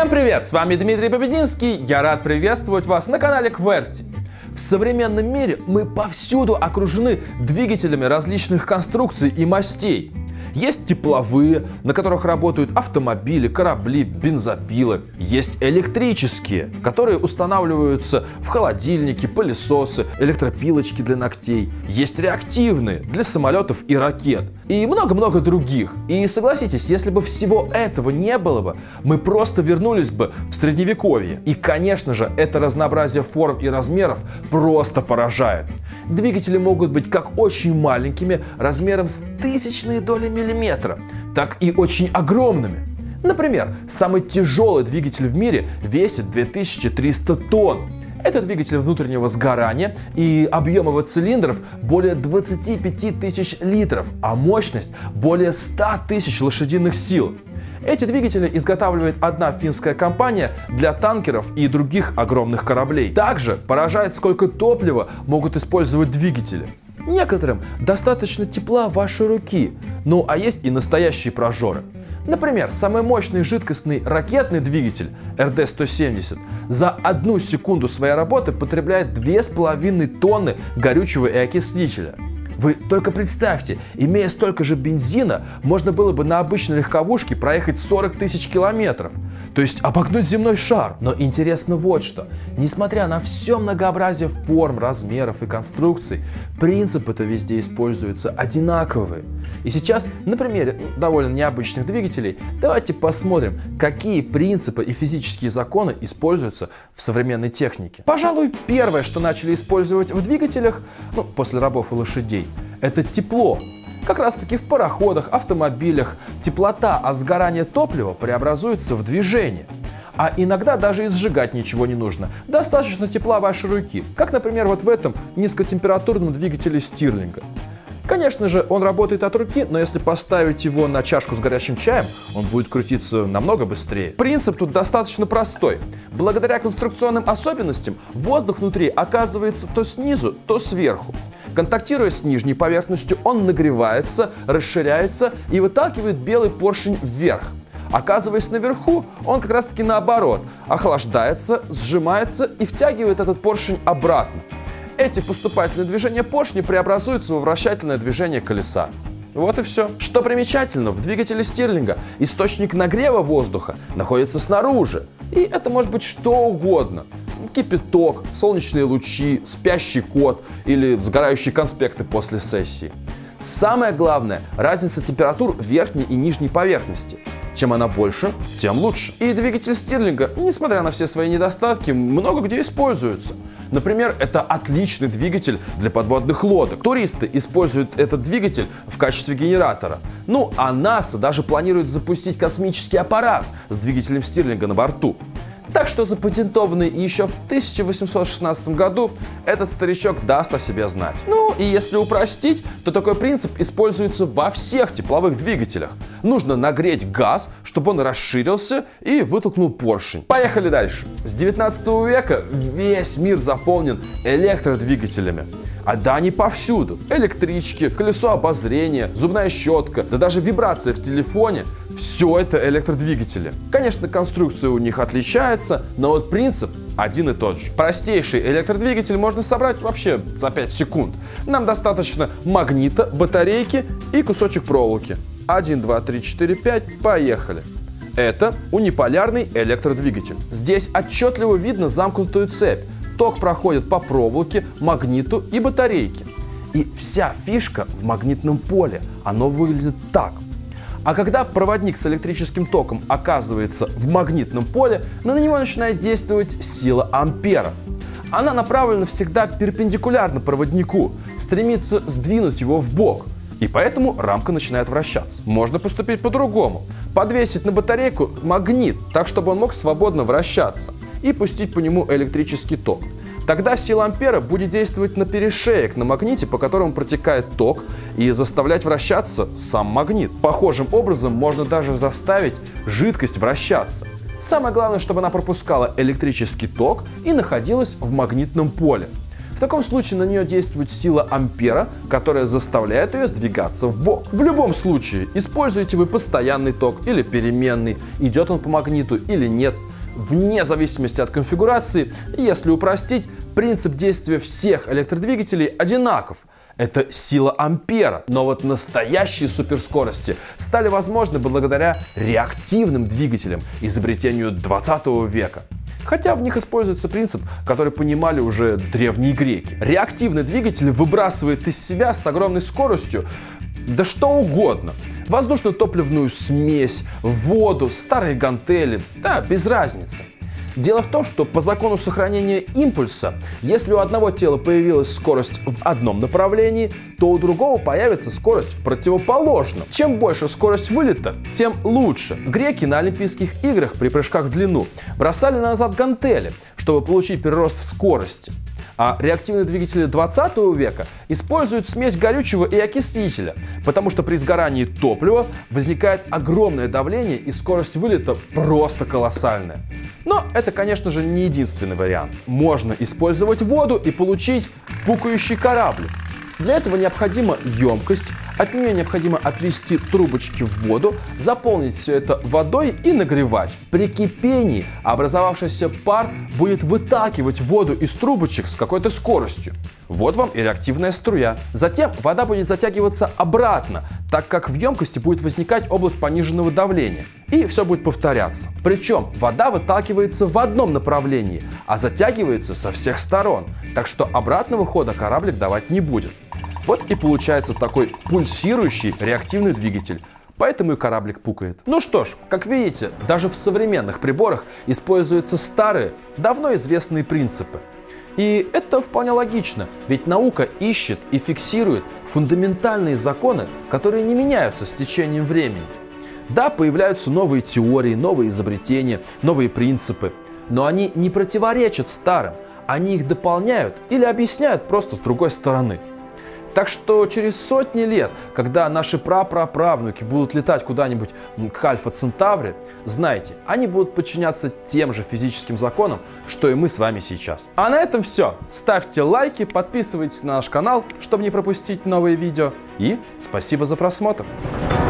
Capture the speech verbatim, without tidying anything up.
Всем привет! С вами Дмитрий Побединский. Я рад приветствовать вас на канале Qwerty. В современном мире мы повсюду окружены двигателями различных конструкций и мастей. Есть тепловые, на которых работают автомобили, корабли, бензопилы. Есть электрические, которые устанавливаются в холодильники, пылесосы, электропилочки для ногтей. Есть реактивные для самолетов и ракет. И много-много других. И согласитесь, если бы всего этого не было бы, мы просто вернулись бы в средневековье. И, конечно же, это разнообразие форм и размеров просто поражает. Двигатели могут быть как очень маленькими, размером с тысячные доли миллиметра, так и очень огромными. Например, самый тяжелый двигатель в мире весит две тысячи триста тонн. Это двигатель внутреннего сгорания, и объем его цилиндров более двадцати пяти тысяч литров, а мощность более ста тысяч лошадиных сил. Эти двигатели изготавливает одна финская компания для танкеров и других огромных кораблей. Также поражает, сколько топлива могут использовать двигатели. Некоторым достаточно тепла вашей руки, ну а есть и настоящие прожоры. Например, самый мощный жидкостный ракетный двигатель эр дэ сто семьдесят за одну секунду своей работы потребляет две с половиной тонны горючего и окислителя. Вы только представьте, имея столько же бензина, можно было бы на обычной легковушке проехать сорок тысяч километров. То есть обогнуть земной шар. Но интересно вот что. Несмотря на все многообразие форм, размеров и конструкций, принципы-то везде используются одинаковые. И сейчас на примере довольно необычных двигателей давайте посмотрим, какие принципы и физические законы используются в современной технике. Пожалуй, первое, что начали использовать в двигателях, ну, после рабов и лошадей, это тепло. Как раз таки в пароходах, автомобилях теплота от сгорания топлива преобразуется в движение. А иногда даже и сжигать ничего не нужно. Достаточно тепла вашей руки. Как, например, вот в этом низкотемпературном двигателе Стирлинга. Конечно же, он работает от руки, но если поставить его на чашку с горячим чаем, он будет крутиться намного быстрее. Принцип тут достаточно простой. Благодаря конструкционным особенностям воздух внутри оказывается то снизу, то сверху. Контактируя с нижней поверхностью, он нагревается, расширяется и выталкивает белый поршень вверх. Оказываясь наверху, он как раз таки наоборот, охлаждается, сжимается и втягивает этот поршень обратно. Эти поступательные движения поршня преобразуются во вращательное движение колеса. Вот и все. Что примечательно, в двигателе Стирлинга источник нагрева воздуха находится снаружи. И это может быть что угодно. Кипяток, солнечные лучи, спящий кот или сгорающие конспекты после сессии. Самое главное – разница температур верхней и нижней поверхности. Чем она больше, тем лучше. И двигатель Стирлинга, несмотря на все свои недостатки, много где используется. Например, это отличный двигатель для подводных лодок. Туристы используют этот двигатель в качестве генератора. Ну а НАСА даже планирует запустить космический аппарат с двигателем Стирлинга на борту. Так что запатентованный еще в тысяча восемьсот шестнадцатом году этот старичок даст о себе знать. Ну и если упростить, то такой принцип используется во всех тепловых двигателях. Нужно нагреть газ, чтобы он расширился и вытолкнул поршень. Поехали дальше. С девятнадцатого века весь мир заполнен электродвигателями. А да, они повсюду. Электрички, колесо обозрения, зубная щетка, да даже вибрация в телефоне. Все это электродвигатели. Конечно, конструкция у них отличается, но вот принцип один и тот же. Простейший электродвигатель можно собрать вообще за пять секунд. Нам достаточно магнита, батарейки и кусочек проволоки. один, два, три, четыре, пять, поехали. Это униполярный электродвигатель. Здесь отчетливо видно замкнутую цепь. Ток проходит по проволоке, магниту и батарейке. И вся фишка в магнитном поле. Оно выглядит так. А когда проводник с электрическим током оказывается в магнитном поле, на него начинает действовать сила ампера. Она направлена всегда перпендикулярно проводнику, стремится сдвинуть его в бок. И поэтому рамка начинает вращаться. Можно поступить по-другому. Подвесить на батарейку магнит, так чтобы он мог свободно вращаться, и пустить по нему электрический ток. Тогда сила ампера будет действовать на перешеек на магните, по которому протекает ток, и заставлять вращаться сам магнит. Похожим образом можно даже заставить жидкость вращаться. Самое главное, чтобы она пропускала электрический ток и находилась в магнитном поле. В таком случае на нее действует сила ампера, которая заставляет ее сдвигаться в бок. В любом случае, используете вы постоянный ток или переменный, идет он по магниту или нет, вне зависимости от конфигурации. И если упростить, принцип действия всех электродвигателей одинаков. Это сила ампера. Но вот настоящие суперскорости стали возможны благодаря реактивным двигателям, изобретению двадцатого века. Хотя в них используется принцип, который понимали уже древние греки. Реактивный двигатель выбрасывает из себя с огромной скоростью да что угодно. Воздушно-топливную смесь, воду, старые гантели, да, без разницы. Дело в том, что по закону сохранения импульса, если у одного тела появилась скорость в одном направлении, то у другого появится скорость в противоположном. Чем больше скорость вылета, тем лучше. Греки на Олимпийских играх при прыжках в длину бросали назад гантели, чтобы получить прирост в скорости. А реактивные двигатели двадцатого века используют смесь горючего и окислителя, потому что при сгорании топлива возникает огромное давление и скорость вылета просто колоссальная. Но это, конечно же, не единственный вариант. Можно использовать воду и получить пукающий корабль. Для этого необходима емкость, от нее необходимо отвести трубочки в воду, заполнить все это водой и нагревать. При кипении образовавшийся пар будет выталкивать воду из трубочек с какой-то скоростью. Вот вам и реактивная струя. Затем вода будет затягиваться обратно, так как в емкости будет возникать область пониженного давления. И все будет повторяться. Причем вода выталкивается в одном направлении, а затягивается со всех сторон. Так что обратного хода кораблик давать не будет. Вот и получается такой пульсирующий реактивный двигатель. Поэтому и кораблик пукает. Ну что ж, как видите, даже в современных приборах используются старые, давно известные принципы. И это вполне логично, ведь наука ищет и фиксирует фундаментальные законы, которые не меняются с течением времени. Да, появляются новые теории, новые изобретения, новые принципы, но они не противоречат старым, они их дополняют или объясняют просто с другой стороны. Так что через сотни лет, когда наши прапраправнуки будут летать куда-нибудь к Альфа-Центавре, знайте, они будут подчиняться тем же физическим законам, что и мы с вами сейчас. А на этом все. Ставьте лайки, подписывайтесь на наш канал, чтобы не пропустить новые видео. И спасибо за просмотр.